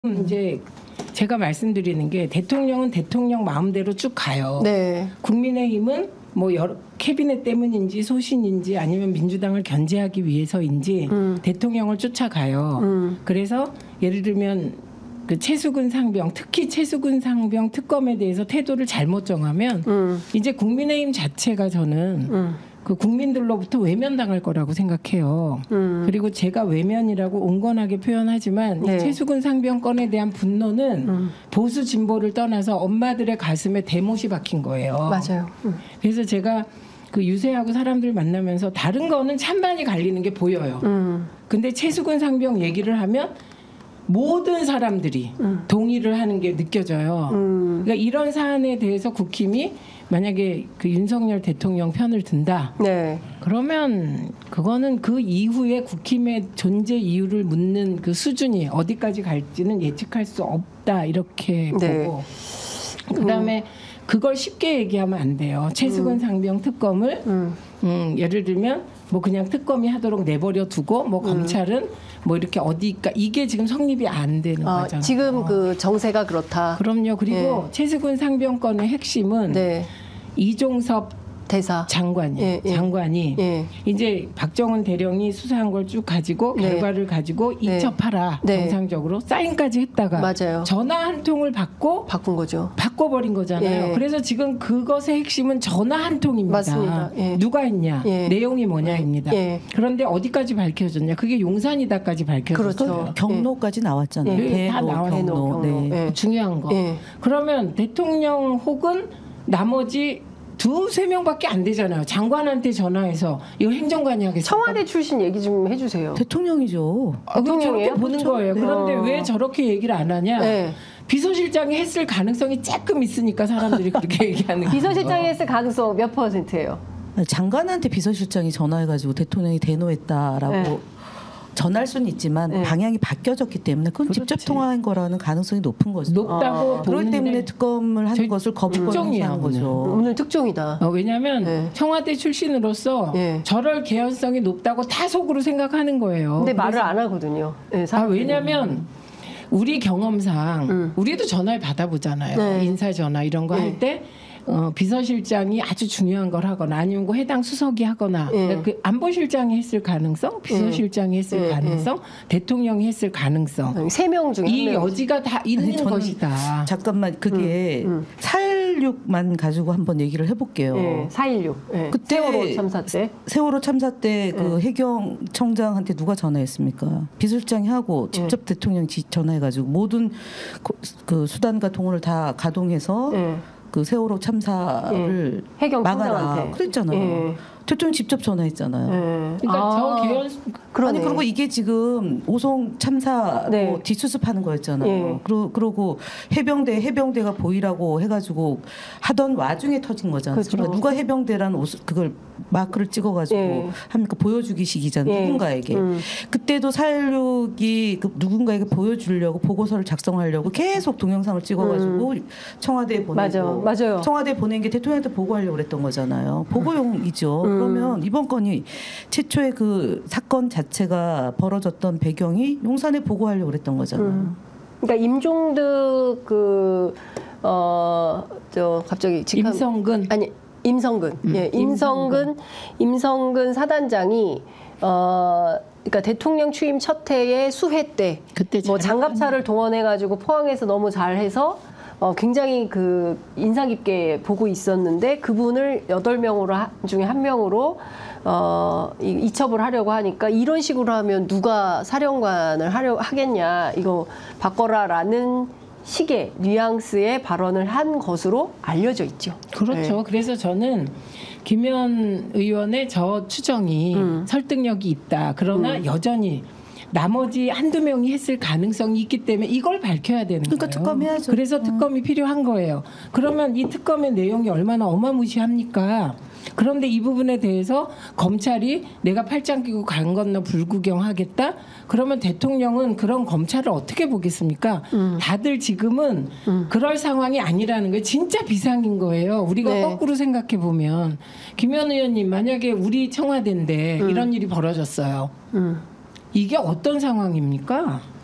이제 제가 말씀드리는 게 대통령은 대통령 마음대로 쭉 가요. 네. 국민의힘은 뭐 여러 캐비넷 때문인지 소신인지 아니면 민주당을 견제하기 위해서인지 대통령을 쫓아가요. 그래서 예를 들면 그 최수근 상병, 특히 최수근 상병 특검에 대해서 태도를 잘못 정하면 이제 국민의힘 자체가 저는 그 국민들로부터 외면당할 거라고 생각해요. 그리고 제가 외면이라고 온건하게 표현하지만 네. 이 최수근 상병 건에 대한 분노는 보수 진보를 떠나서 엄마들의 가슴에 대못이 박힌 거예요. 맞아요. 그래서 제가 그 유세하고 사람들 만나면서 다른 거는 찬반이 갈리는 게 보여요. 근데 최수근 상병 얘기를 하면 모든 사람들이 동의를 하는 게 느껴져요. 그러니까 이런 사안에 대해서 국힘이 만약에 그 윤석열 대통령 편을 든다. 네. 그러면 그거는 그 이후에 국힘의 존재 이유를 묻는 그 수준이 어디까지 갈지는 예측할 수 없다 이렇게 네. 보고 그다음에 그걸 쉽게 얘기하면 안 돼요. 최수근 상병 특검을 예를 들면 뭐 그냥 특검이 하도록 내버려 두고 뭐 검찰은 뭐 이렇게 어디까 이게 지금 성립이 안 되는 거잖아요. 지금 그 정세가 그렇다. 그럼요. 그리고 최수근 상병 건의 핵심은 네. 이종섭 대사 장관이 예. 이제 박정훈 대령이 수사한 걸 쭉 가지고 네. 결과를 가지고 네. 이첩하라 네. 정상적으로 사인까지 했다가 맞아요. 전화 한 통을 받고 바꾼 거죠. 바꿔버린 거잖아요. 예. 그래서 지금 그것의 핵심은 전화 한 통입니다. 맞습니다. 예. 누가 했냐, 예. 내용이 뭐냐입니다. 예. 그런데 어디까지 밝혀졌냐? 그게 용산이다까지 밝혀졌어요. 그렇죠. 경로까지 나왔잖아요. 네, 다 대로, 나왔어요. 경로. 네. 예. 중요한 거. 예. 그러면 대통령 혹은 나머지 두세 명밖에 안 되잖아요. 장관한테 전화해서 이거 행정관이 하겠습니까? 청와대 출신 얘기 좀 해주세요. 대통령이죠. 그럼 저렇게 대통령이에요? 보는 그렇죠. 거예요. 그런데 어. 왜 저렇게 얘기를 안 하냐? 네. 비서실장이 했을 가능성이 조금 있으니까 사람들이 그렇게 얘기하는 거예요. 비서실장이 했을 가능성 몇 %예요? 장관한테 비서실장이 전화해가지고 대통령이 대노했다라고 네. 전할 수는 있지만 네. 방향이 바뀌어졌기 때문에 그건 직접 통화한 거라는 가능성이 높은 거죠. 높다고 그렇기 보는데 때문에 특검을 하는 저희 것을 거부권을 특종이야, 하는 거죠. 오늘 특종이다. 왜냐하면 네. 청와대 출신으로서 네. 저럴 개연성이 높다고 다 속으로 생각하는 거예요. 근데 말을 안 하거든요. 네, 왜냐하면 우리 경험상 우리도 전화를 받아보잖아요. 네. 인사 전화 이런 거 할 때 비서실장이 아주 중요한 걸 하거나 아니면 그 해당 수석이 하거나 그러니까 그 안보실장이 했을 가능성, 비서실장이 했을 가능성, 대통령이 했을 가능성 3명 중에 이 1명. 여지가 다 있는 저는 것이다. 잠깐만 그게 4.16만 가지고 한번 얘기를 해볼게요. 네, 4.16. 네. 그때 세월호 참사 때. 세월호 참사 때 그 해경청장한테 누가 전화했습니까? 비서실장이 하고 직접 대통령이 전화해가지고 모든 그 수단과 동원을 다 가동해서 네. 그 세월호 참사를 막아라 해경청장한테. 그랬잖아요. 예. 대통령 직접 전화했잖아요. 네. 그러니까 저 개연 그러네. 아니 그리고 이게 지금 오송 참사 네. 뭐 뒷수습하는 거였잖아요. 예. 그러고 해병대가 보이라고 해가지고 하던 와중에 터진 거잖아요. 그렇죠. 그러니까 누가 해병대라는 그걸 마크를 찍어가지고 예. 합니까 보여주기식이잖아요. 예. 누군가에게. 그때도 4.16이 누군가에게 보여주려고 보고서를 작성하려고 계속 동영상을 찍어가지고 청와대에 보내고 맞아요. 청와대에 보낸 게 대통령한테 보고하려고 그랬던 거잖아요. 보고용이죠. 그러면 이번 건이 최초의 그 사건 자체가 벌어졌던 배경이 용산에 보고하려고 그랬던 거잖아요. 그러니까 임종득 갑자기 임성근 임성근. 예, 임성근 사단장이 그러니까 대통령 취임 첫 해의 수회 때 그때 뭐 장갑차를 동원해가지고 포항에서 너무 잘해서 굉장히 그 인상 깊게 보고 있었는데 그분을 8명으로 중에 1명으로 이첩을 하려고 하니까 이런 식으로 하면 누가 사령관을 하겠냐 이거 바꿔라라는 식의 뉘앙스의 발언을 한 것으로 알려져 있죠. 그렇죠. 네. 그래서 저는 김현 의원의 저 추정이 설득력이 있다. 그러나 여전히 나머지 한두 명이 했을 가능성이 있기 때문에 이걸 밝혀야 되는 그러니까 거예요. 특검해야죠. 그래서 특검이 필요한 거예요. 그러면 이 특검의 내용이 얼마나 어마무시합니까? 그런데 이 부분에 대해서 검찰이 내가 팔짱 끼고 강 건너 불구경하겠다? 그러면 대통령은 그런 검찰을 어떻게 보겠습니까? 다들 지금은 그럴 상황이 아니라는 거예요. 진짜 비상인 거예요. 우리가 네. 거꾸로 생각해 보면 김현 의원님 만약에 우리 청와대인데 이런 일이 벌어졌어요. 이게 어떤 상황입니까?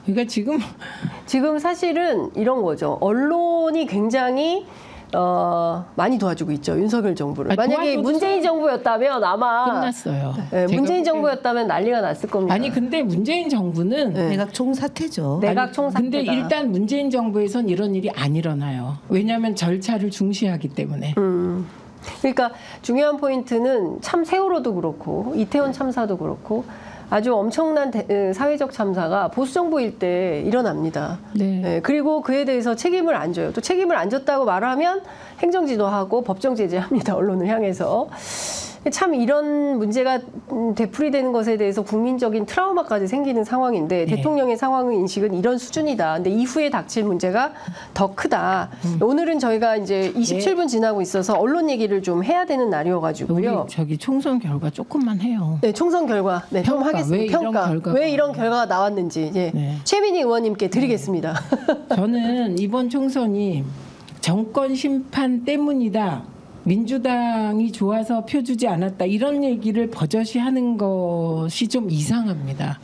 그러니까 지금 사실은 이런 거죠. 언론이 굉장히 많이 도와주고 있죠. 윤석열 정부를. 만약에 문재인 정부였다면 아마 끝났어요. 네, 문재인 정부였다면 난리가 났을 겁니다. 아니 근데 문재인 정부는 내각 총사태죠. 내각 총사태다. 근데 일단 문재인 정부에선 이런 일이 안 일어나요. 왜냐하면 절차를 중시하기 때문에. 그러니까 중요한 포인트는 참 세월호도 그렇고 이태원 참사도 그렇고 아주 엄청난 사회적 참사가 보수 정부일 때 일어납니다. 네. 네, 그리고 그에 대해서 책임을 안 져요. 또 책임을 안 졌다고 말하면 행정지도하고 법정 제재합니다. 언론을 향해서. 참 이런 문제가 되풀이되는 것에 대해서 국민적인 트라우마까지 생기는 상황인데 네. 대통령의 상황 인식은 이런 수준이다. 근데 이후에 닥칠 문제가 더 크다. 오늘은 저희가 이제 27분 지나고 있어서 언론 얘기를 좀 해야 되는 우리 날이어가지고요. 저기 총선 결과 조금만 해요. 네, 총선 결과 네, 좀 평가, 하겠습니다. 왜 이런 이런 결과가 결과가 나왔는지 예. 네. 최민희 의원님께 드리겠습니다. 저는 이번 총선이 정권 심판 때문이다. 민주당이 좋아서 표 주지 않았다. 이런 얘기를 버젓이 하는 것이 좀 이상합니다.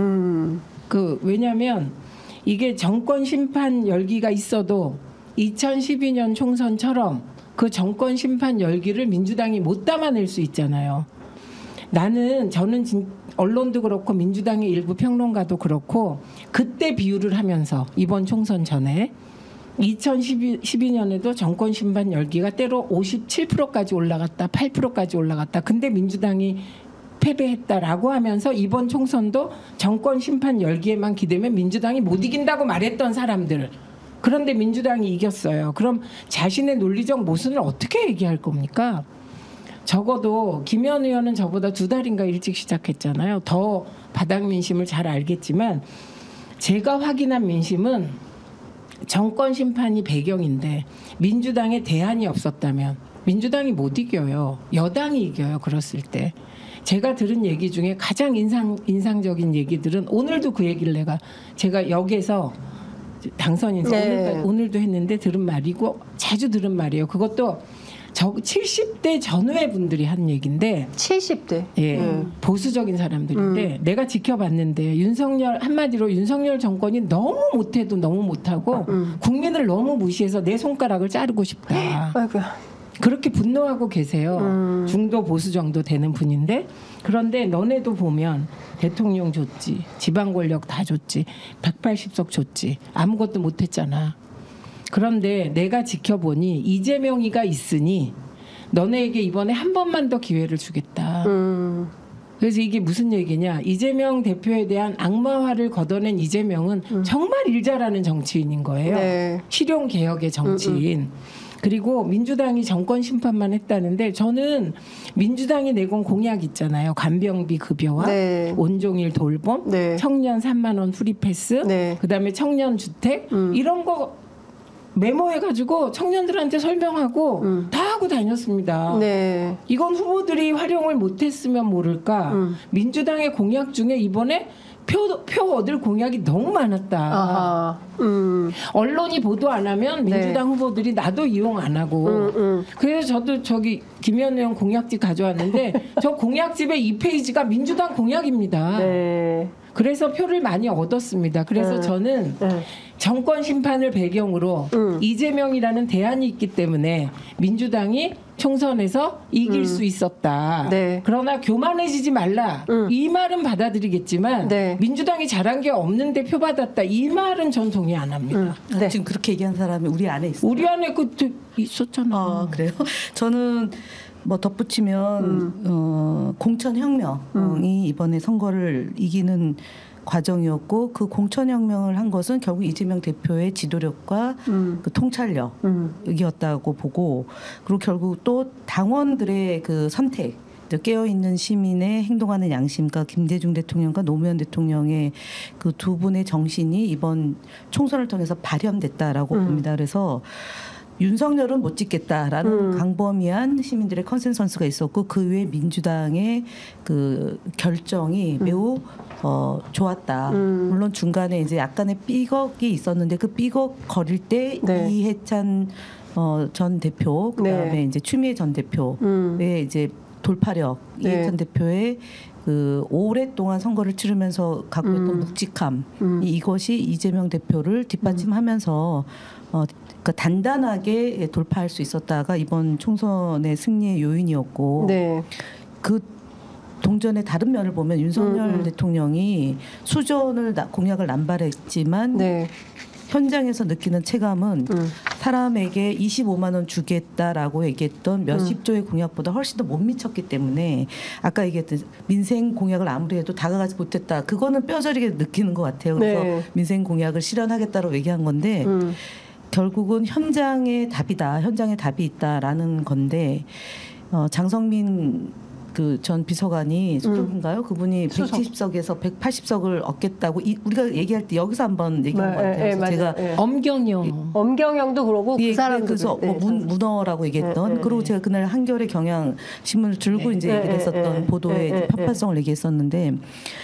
왜냐하면 이게 정권 심판 열기가 있어도 2012년 총선처럼 그 정권 심판 열기를 민주당이 못 담아낼 수 있잖아요. 저는 언론도 그렇고 민주당의 일부 평론가도 그렇고 그때 비유를 하면서 이번 총선 전에 2012년에도 정권 심판 열기가 때로 57%까지 올라갔다, 8%까지 올라갔다. 근데 민주당이 패배했다라고 하면서 이번 총선도 정권 심판 열기에만 기대면 민주당이 못 이긴다고 말했던 사람들. 그런데 민주당이 이겼어요. 그럼 자신의 논리적 모순을 어떻게 얘기할 겁니까? 적어도 김현 의원은 저보다 2달인가 일찍 시작했잖아요. 더 바닥 민심을 잘 알겠지만 제가 확인한 민심은 정권 심판이 배경인데 민주당에 대안이 없었다면 민주당이 못 이겨요. 여당이 이겨요. 그랬을 때. 제가 들은 얘기 중에 가장 인상적인 얘기들은 오늘도 그 얘기를 제가 역에서 당선 인사 오늘도 했는데 들은 말이고 자주 들은 말이에요. 그것도 70대 전후의 분들이 한 얘기인데 70대 보수적인 사람들인데 내가 지켜봤는데 한마디로 윤석열 정권이 너무 못해도 너무 못하고 국민을 너무 무시해서 내 손가락을 자르고 싶다. 아이고야. 그렇게 분노하고 계세요. 중도 보수 정도 되는 분인데 그런데 너네도 보면 대통령 줬지, 지방 권력 다 줬지, 180석 줬지, 아무것도 못했잖아. 그런데 내가 지켜보니 이재명이가 있으니 너네에게 이번에 한 번만 더 기회를 주겠다. 그래서 이게 무슨 얘기냐. 이재명 대표에 대한 악마화를 걷어낸 이재명은 정말 일 잘하는 정치인인 거예요. 네. 실용개혁의 정치인. 그리고 민주당이 정권 심판만 했다는데 저는 민주당이 내건 공약 있잖아요. 간병비 급여와 온종일 돌봄, 청년 3만 원 프리 패스, 그다음에 청년 주택 이런 거 메모해가지고 청년들한테 설명하고 다 하고 다녔습니다. 네. 이건 후보들이 활용을 못했으면 모를까. 민주당의 공약 중에 이번에 표 얻을 공약이 너무 많았다. 언론이 보도 안 하면 민주당 후보들이 나도 이용 안 하고. 그래서 저도 저기 김현 의원 공약집 가져왔는데 저 공약집의 2페이지가 민주당 공약입니다. 네. 그래서 표를 많이 얻었습니다. 그래서 저는 정권 심판을 배경으로 이재명이라는 대안이 있기 때문에 민주당이 총선에서 이길 수 있었다. 그러나 교만해지지 말라. 이 말은 받아들이겠지만 민주당이 잘한 게 없는데 표 받았다. 이 말은 전 동의 안 합니다. 지금 그렇게 얘기한 사람이 우리 안에 있어요. 우리 안에 있었잖아. 그래요? 저는 뭐 덧붙이면 공천혁명이 이번에 선거를 이기는 과정이었고 그 공천혁명을 한 것은 결국 이재명 대표의 지도력과 그 통찰력이었다고 보고 그리고 결국 또 당원들의 그 선택 깨어있는 시민의 행동하는 양심과 김대중 대통령과 노무현 대통령의 그 두 분의 정신이 이번 총선을 통해서 발현됐다라고 봅니다. 그래서 윤석열은 못 찍겠다라는 강범위한 시민들의 컨센서스가 있었고 그 외에 민주당의 그 결정이 매우 좋았다. 물론 중간에 이제 약간의 삐걱이 있었는데 그 삐걱거릴 때 이해찬 전 대표 그다음에 이제 추미애 전 대표의 이제 돌파력 이해찬 대표의 그 오랫동안 선거를 치르면서 갖고 있던 묵직함 이것이 이재명 대표를 뒷받침하면서 그러니까 단단하게 돌파할 수 있었다가 이번 총선의 승리의 요인이었고 네. 그 동전의 다른 면을 보면 윤석열 대통령이 수전을 공약을 남발했지만 네. 현장에서 느끼는 체감은 사람에게 25만 원 주겠다라고 얘기했던 몇십 조의 공약보다 훨씬 더 못 미쳤기 때문에 아까 얘기했던 민생 공약을 아무리 해도 다가가지 못했다. 그거는 뼈저리게 느끼는 것 같아요. 그래서 네. 민생 공약을 실현하겠다고 얘기한 건데 결국은 현장의 답이다. 현장에 답이 있다라는 건데 장성민 그 전 비서관이 수석인가요? 그분이 170석에서 180석을 얻겠다고 우리가 얘기할 때 여기서 한번 얘기한 것 같아요. 그래서 제가 엄경영도 그러고 그 사람도 그래서 뭐 문어라고 얘기했던 그리고 제가 그날 한겨레 경향 신문을 들고 이제 얘기를 했었던 보도의 편파성을 얘기했었는데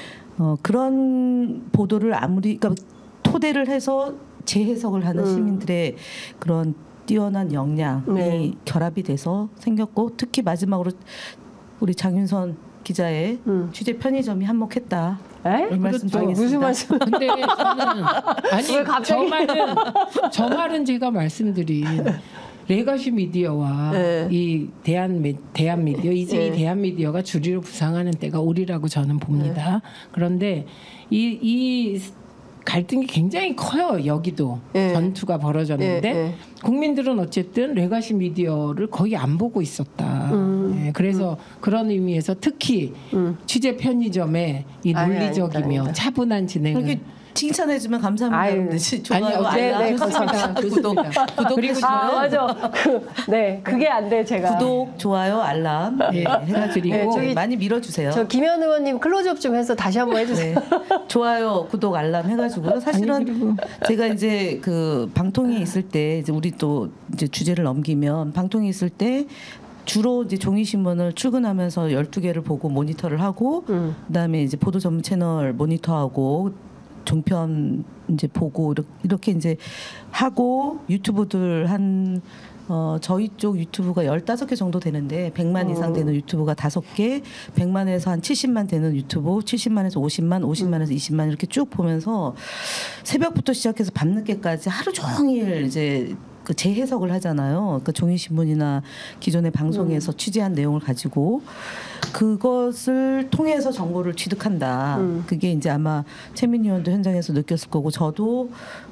그런 보도를 아무리 그러니까 토대를 해서 재해석을 하는 시민들의 그런 뛰어난 역량이 결합이 돼서 생겼고 특히 마지막으로 우리 장윤선 기자의 취재 편의점이 한몫했다. 이 말씀 드리겠습니다. 무슨 말씀? 근데 저는 아니 왜 갑자기? 저 말은 제가 말씀드린 레거시 미디어와 이 대한 미디어 이제 이 대한 미디어가 주리로 부상하는 때가 오리라고 저는 봅니다. 그런데 이 갈등이 굉장히 커요. 여기도 전투가 벌어졌는데 국민들은 어쨌든 레거시 미디어를 거의 안 보고 있었다. 그래서 그런 의미에서 특히 취재 편의점에 이 논리적이며 아니다. 차분한 진행을 칭찬해주면 감사합니다. 좋아요, 알람, 좋습니다. 구독, 구독해주세요. 맞아. 그게 안 돼 제가. 구독, 좋아요, 알람 해가지고 많이 밀어주세요. 저 김현 의원님 클로즈업 좀 해서 다시 한번 해주세요. 좋아요, 구독, 알람 해가지고 사실은 제가 이제 그 방통위에 있을 때 이제 우리 또 이제 주제를 넘기면 방통위에 있을 때 주로 이제 종이 신문을 출근하면서 12개를 보고 모니터를 하고 그다음에 이제 보도 전문 채널 모니터하고 종편 이제 보고 이렇게 이제 하고 유튜브들 한 저희 쪽 유튜브가 15개 정도 되는데 100만 이상 되는 유튜브가 5개, 100만에서 한 70만 되는 유튜브, 70만에서 50만, 50만에서 20만 이렇게 쭉 보면서 새벽부터 시작해서 밤늦게까지 하루 종일 이제 그 재해석을 하잖아요. 그러니까 종이신문이나 기존의 방송에서 취재한 내용을 가지고 그것을 통해서 정보를 취득한다. 그게 이제 아마 최민희 의원도 현장에서 느꼈을 거고 저도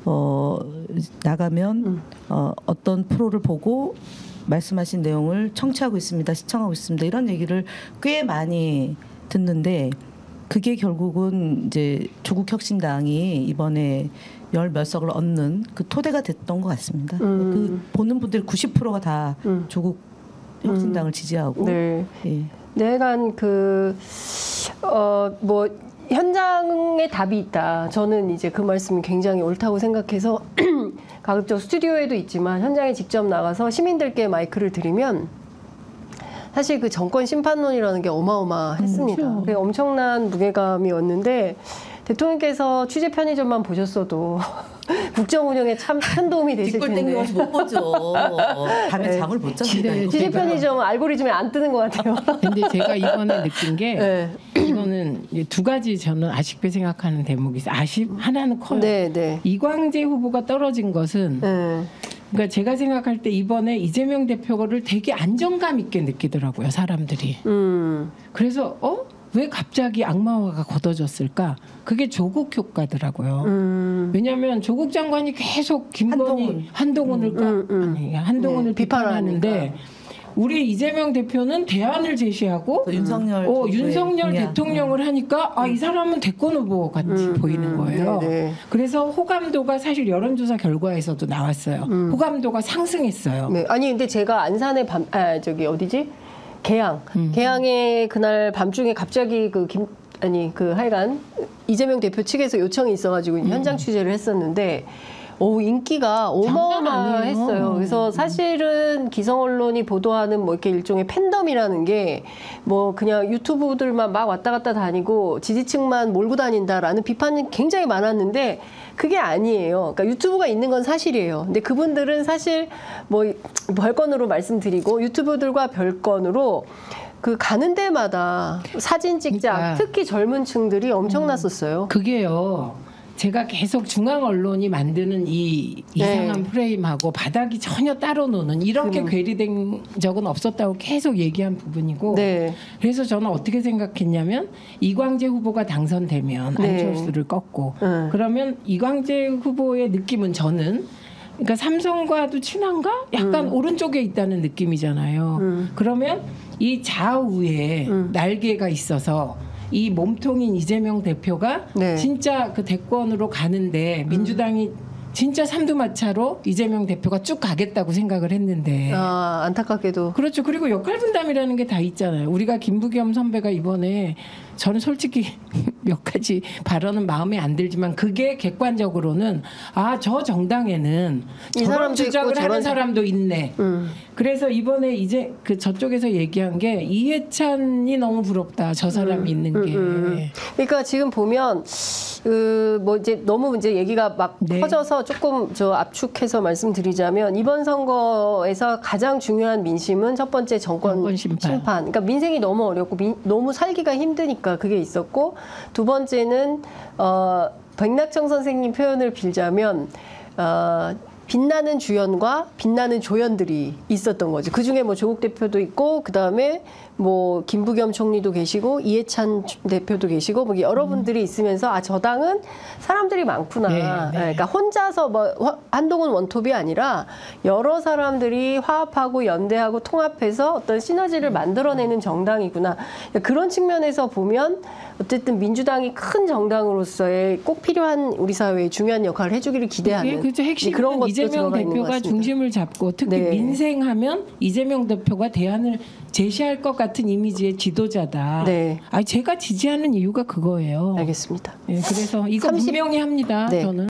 나가면 어떤 프로를 보고 말씀하신 내용을 청취하고 있습니다. 시청하고 있습니다. 이런 얘기를 꽤 많이 듣는데 그게 결국은 이제 조국혁신당이 이번에 10몇 석을 얻는 그 토대가 됐던 것 같습니다. 그 보는 분들 90%가 다 조국혁신당을 지지하고. 네. 예. 내가 뭐 현장에 답이 있다. 저는 이제 그 말씀이 굉장히 옳다고 생각해서 가급적 스튜디오에도 있지만 현장에 직접 나가서 시민들께 마이크를 드리면 사실 그 정권 심판론이라는 게 어마어마했습니다. 그게 엄청난 무게감이었는데 대통령께서 취재 편의점만 보셨어도 국정 운영에 참 큰 도움이 되실 텐데. 뒷골 땡겨서 못 보죠. 밤에 잠을 못 잡니다. 취재 편의점 알고리즘에 안 뜨는 것 같아요. 근데 제가 이번에 느낀 게 이거는 두 가지 저는 아쉽게 생각하는 대목이 있어요. 하나는 커요. 이광재 후보가 떨어진 것은 그러니까 제가 생각할 때 이번에 이재명 대표를 되게 안정감 있게 느끼더라고요. 사람들이. 그래서 왜 갑자기 악마화가 걷어졌을까? 그게 조국 효과더라고요. 왜냐하면 조국 장관이 계속 김건희 한동훈을 비판하는데 우리 이재명 대표는 대안을 제시하고 윤석열 대통령을 하니까 이 사람은 대권 후보 같이 보이는 거예요. 그래서 호감도가 사실 여론조사 결과에서도 나왔어요. 호감도가 상승했어요. 아니 근데 제가 안산의 개항에 그날 밤중에 갑자기 하여간 이재명 대표 측에서 요청이 있어가지고 현장 취재를 했었는데 인기가 어마어마했어요. 그래서 사실은 기성 언론이 보도하는 뭐 이렇게 일종의 팬덤이라는 게 뭐 그냥 유튜브들만 막 왔다 갔다 다니고 지지층만 몰고 다닌다라는 비판이 굉장히 많았는데 그게 아니에요. 그러니까 유튜브가 있는 건 사실이에요. 근데 그분들은 사실 뭐 별건으로 말씀드리고 유튜브들과 별건으로 그 가는 데마다 사진 찍자. 그러니까. 특히 젊은 층들이 엄청났었어요. 그게요. 제가 계속 중앙 언론이 만드는 이 이상한 프레임하고 바닥이 전혀 따로 노는 이렇게 괴리된 적은 없었다고 계속 얘기한 부분이고 네. 그래서 저는 어떻게 생각했냐면 이광재 후보가 당선되면 네. 안철수를 꺾고 그러면 이광재 후보의 느낌은 저는 그러니까 삼성과도 친한가? 약간 오른쪽에 있다는 느낌이잖아요. 그러면 이 좌우에 날개가 있어서 이 몸통인 이재명 대표가 네. 진짜 그 대권으로 가는데 민주당이 진짜 삼두마차로 이재명 대표가 쭉 가겠다고 생각을 했는데 아, 안타깝게도. 그렇죠. 그리고 역할 분담이라는 게 다 있잖아요. 우리가 김부겸 선배가 이번에 저는 솔직히 몇 가지 발언은 마음에 안 들지만 그게 객관적으로는 아, 저 정당에는 이 저런 사람도 주장을 있고 하는 저런 사람도 있네. 그래서 이번에 이제 그 저쪽에서 얘기한 게 이해찬이 너무 부럽다. 저 사람이 있는 게. 그러니까 지금 보면 그 뭐 이제 너무 이제 얘기가 막 네. 커져서 조금 저 압축해서 말씀드리자면 이번 선거에서 가장 중요한 민심은 첫 번째 정권 심판. 그러니까 민생이 너무 어렵고 너무 살기가 힘드니까 그게 있었고 두 번째는 백낙정 선생님 표현을 빌자면 빛나는 주연과 빛나는 조연들이 있었던 거죠. 그 중에 뭐 조국 대표도 있고, 그 다음에 뭐 김부겸 총리도 계시고, 이해찬 대표도 계시고, 뭐 여러분들이 있으면서 아, 저 당은 사람들이 많구나. 네, 네. 그러니까 혼자서 뭐 한동훈 원톱이 아니라 여러 사람들이 화합하고 연대하고 통합해서 어떤 시너지를 만들어내는 정당이구나. 그런 측면에서 보면 어쨌든 민주당이 큰 정당으로서의 꼭 필요한 우리 사회에 중요한 역할을 해주기를 기대하는 그렇죠. 핵심은 그런 것도 이재명 들어가 있는 것 대표가 같습니다. 중심을 잡고 특히 네. 민생하면 이재명 대표가 대안을 제시할 것 같은 이미지의 지도자다. 네. 아니 제가 지지하는 이유가 그거예요. 알겠습니다. 예, 그래서 이거 30 분명히 합니다. 네. 저는.